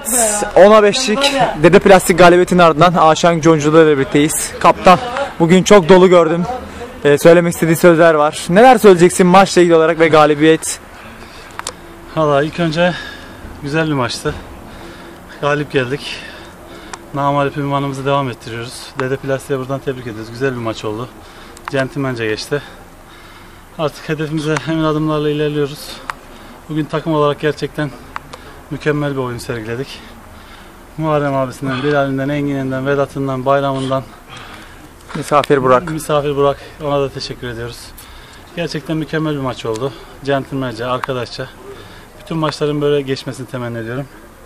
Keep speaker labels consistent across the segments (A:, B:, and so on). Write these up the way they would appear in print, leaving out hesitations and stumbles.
A: 10'a 5'lik Dede Plastik galibiyetinin ardından Aşan Concu'da birlikteyiz. Kaptan, bugün çok dolu gördüm. Söylemek istediği sözler var. Neler söyleyeceksin maçla ilgili olarak ve galibiyet?
B: Valla ilk önce güzel bir maçtı. Galip geldik. Namalip ünvanımızı devam ettiriyoruz. Dede Plastik'e buradan tebrik ediyoruz. Güzel bir maç oldu. Centilmence geçti. Artık hedefimize emin adımlarla ilerliyoruz. Bugün takım olarak gerçekten mükemmel bir oyun sergiledik. Muharrem abisinden, Bilal'inden, Engin'inden, Vedat'ından, Bayram'ından,
A: Misafir Burak.
B: Ona da teşekkür ediyoruz. Gerçekten mükemmel bir maç oldu. Centilmence, arkadaşça. Bütün maçların böyle geçmesini temenni ediyorum.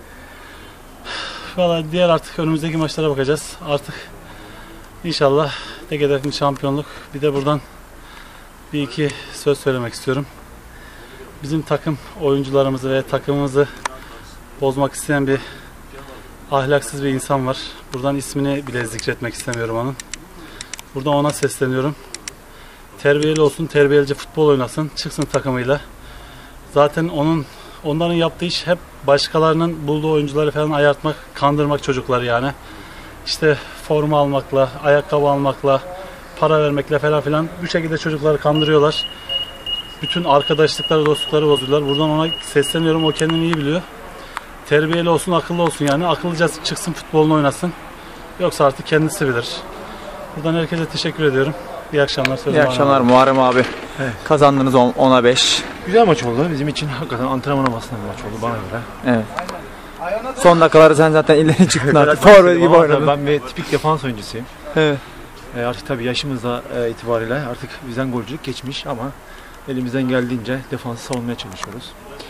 B: Vallahi diğer artık önümüzdeki maçlara bakacağız. Artık inşallah tek hedefim şampiyonluk. Bir de buradan bir iki söz söylemek istiyorum. Bizim takım oyuncularımızı ve takımımızı bozmak isteyen bir ahlaksız bir insan var. Buradan ismini bile zikretmek istemiyorum onun. Buradan ona sesleniyorum. Terbiyeli olsun, terbiyelice futbol oynasın, çıksın takımıyla. Zaten onların yaptığı iş hep başkalarının bulduğu oyuncuları falan ayartmak, kandırmak çocukları yani. İşte forma almakla, ayakkabı almakla, para vermekle falan filan bu şekilde çocukları kandırıyorlar. Bütün arkadaşlıkları, dostlukları bozuyorlar. Buradan ona sesleniyorum, o kendini iyi biliyor. Terbiyeli olsun, akıllı olsun yani. Akıllıca çıksın, futbolunu oynasın. Yoksa artık kendisi bilir. Buradan herkese teşekkür ediyorum. İyi akşamlar.
A: İyi akşamlar Muharrem abi.
C: Evet.
A: Kazandınız 10'a 5.
C: Güzel maç oldu. Bizim için hakikaten antrenman havasında bir maç oldu bana göre.
A: Evet. Son dakikaları sen zaten ileri çıktın artık. Forvet gibi oynadın.
C: Ben bir tipik defans oyuncusuyum.
A: Evet.
C: Artık tabii yaşımızla itibariyle artık bizden golcülük geçmiş ama elimizden geldiğince defansı savunmaya çalışıyoruz.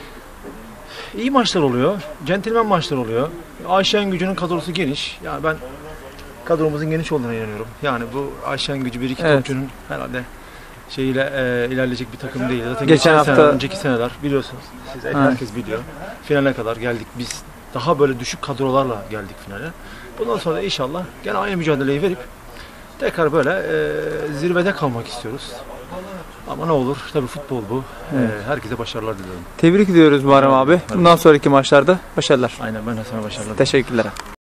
C: İyi maçlar oluyor. Centilmen maçlar oluyor. Ayşen Gücü'nün kadrosu geniş. Yani ben kadromuzun geniş olduğuna inanıyorum. Yani bu Ayşen Gücü bir iki topçunun herhalde ilerleyecek bir takım değil. Zaten
A: geçen hafta
C: önceki seneler biliyorsunuz. Herkes biliyor. Finale kadar geldik. Biz daha böyle düşük kadrolarla geldik finale. Bundan sonra da inşallah gene aynı mücadeleyi verip tekrar böyle zirvede kalmak istiyoruz. Ama ne olur tabii futbol bu.
A: Evet.
C: Herkese başarılar diliyorum.
A: tebrik ediyoruz Muharrem abi. Bundan sonraki maçlarda başarılar.
C: Aynen, ben de sana başarılar.
A: Teşekkürler.